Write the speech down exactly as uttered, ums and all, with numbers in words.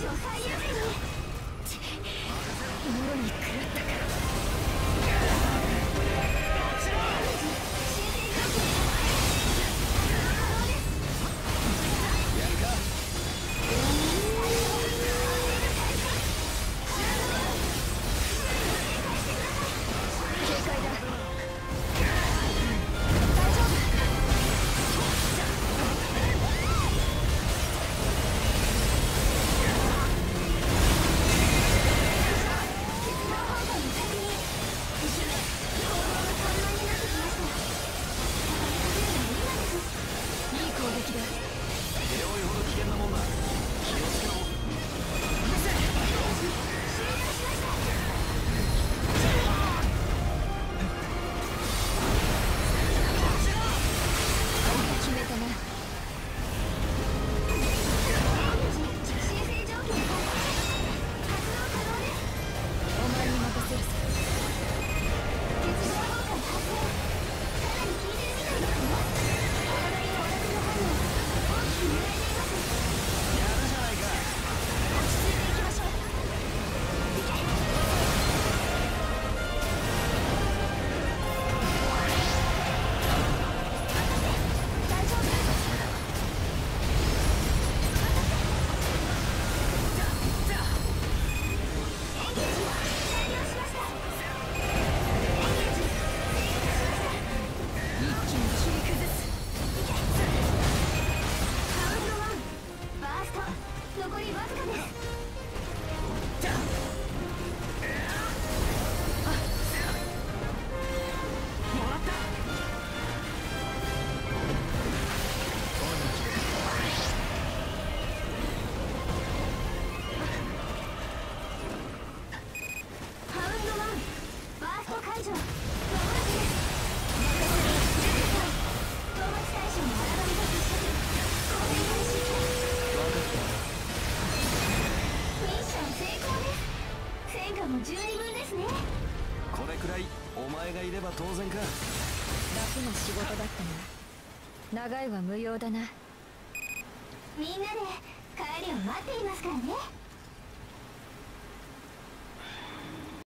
最優先に。もろに食らったか。十二分ですね。 これくらいお前がいれば当然か。 楽な仕事だったな。長いは無用だな。みんなで帰りを待っていますからね。